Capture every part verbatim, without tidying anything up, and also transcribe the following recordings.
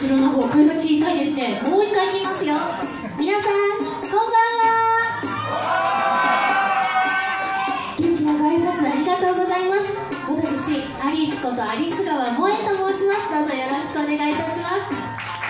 後ろの方声が小さいですね。もう一回いきますよ。皆さんこんばんは。元気なご挨拶ありがとうございます。私アリスことアリス川萌と申します。どうぞよろしくお願いいたします。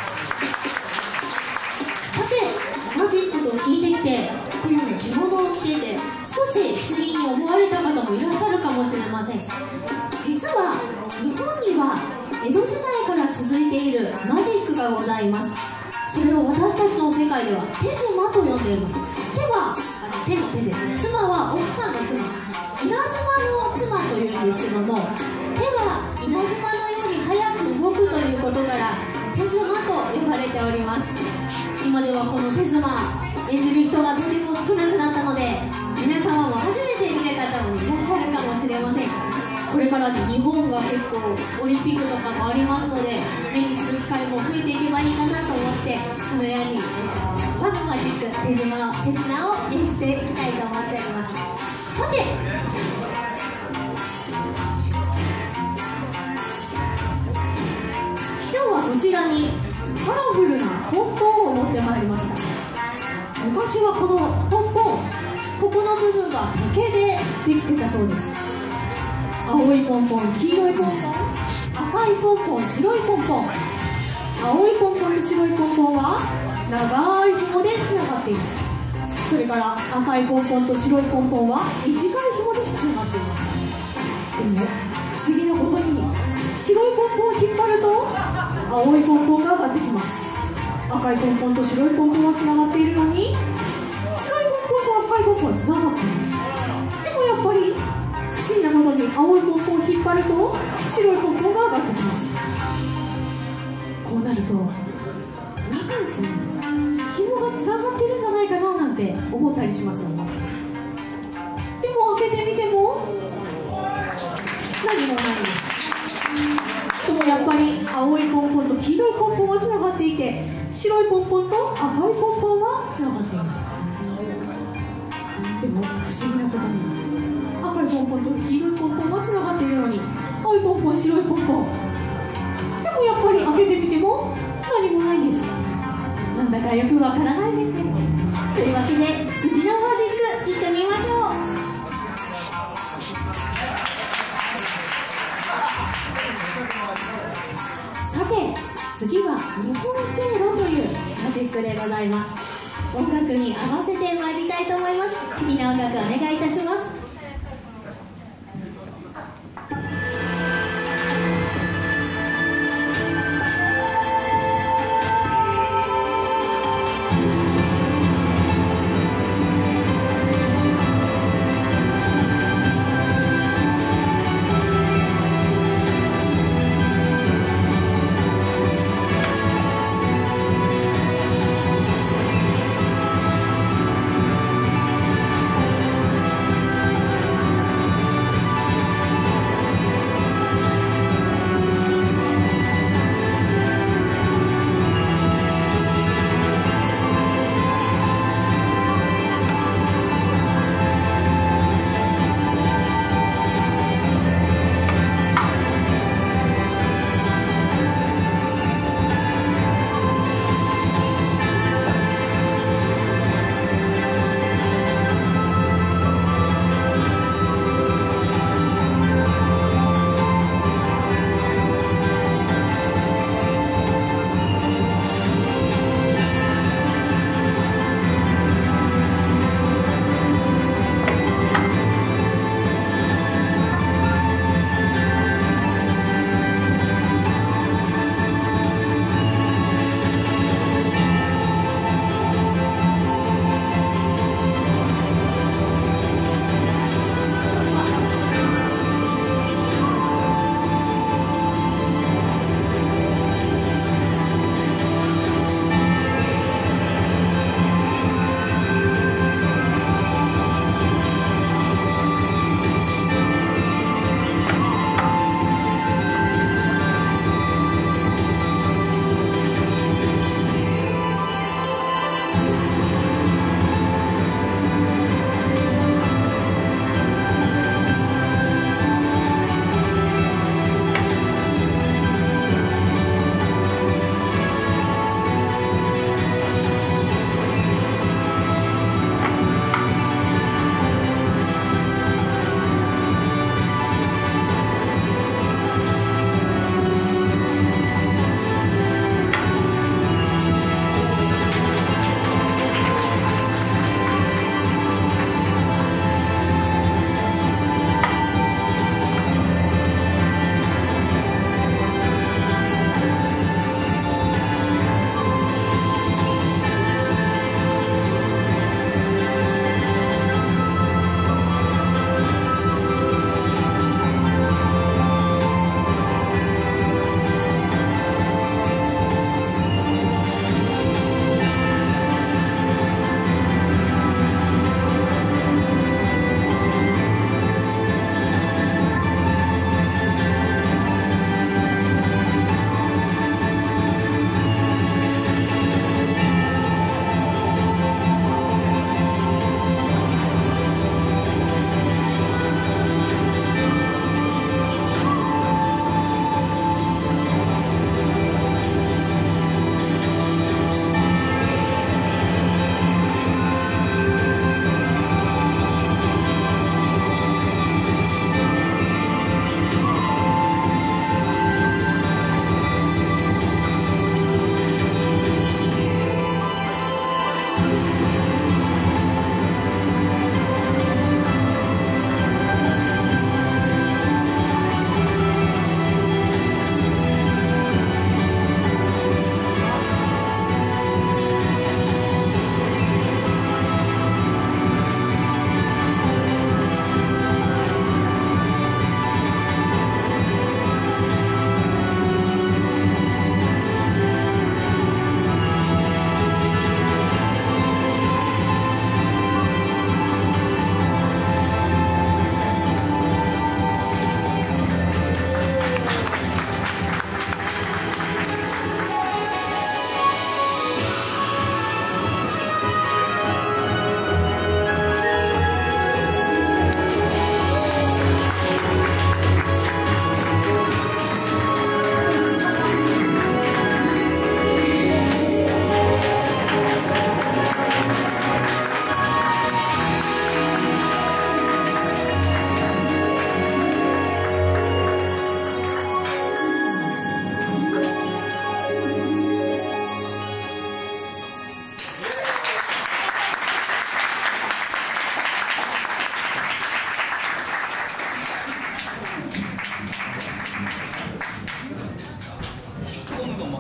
さて、マジックと聞いてきて冬の着物を着ていて少し不思議に思われた方もいらっしゃるかもしれません。実は日本には江戸時代から続いているマジックがございます。それを私たちの世界では手妻と呼んでいます。手はあの手の手ですね。妻は奥さんの妻、稲妻の妻というんですけども、手は稲妻のように速く動くということから手妻と呼ばれております。今ではこの手妻演じる人がとても少なくなったので、皆様も初めて見た方もいらっしゃるかもしれません。これから日本が結構オリンピックとかもありますので、目にする機会も増えていけばいいかなと思って、このように和のマジック手妻の手綱を演じていきたいと思っております。さて、今日はこちらにカラフルなポンポンを持ってまいりました。昔はこのポンポン、ここの部分が竹でできてたそうです。青いポンポン、黄色いポンポン、赤いポンポン、白いポンポン。青いポンポンと白いポンポンは長い紐でつながっています。それから赤いポンポンと白いポンポンは短い紐でつながっています。でも不思議なことに、白いポンポンを引っ張ると青いポンポンが上がってきます。赤いポンポンと白いポンポンはつながっているのに、白いポンポンと赤いポンポンはつながっています。でもやっぱり不思議なことに、青いポンポンを引っ張ると白いポンポンが上がってきます。こうなると中に紐がつながってるんじゃないかななんて思ったりしますよね。でも開けてみても何もないです。でもやっぱり青いポンポンと黄色いポンポンはつながっていて、白いポンポンと赤いポンポンはつながっています。でも不思議なことに、赤いポンポンと黄色いポンポンはつながっているのに、青いポンポン、白いポンポン、でもやっぱり開けてみても何もないんです。なんだかよくわからないですね。というわけで次のマジックいってみましょう。さて、次は日本せいろというマジックでございます。音楽に合わせてまいりたいと思います。次の音楽お願いいたします。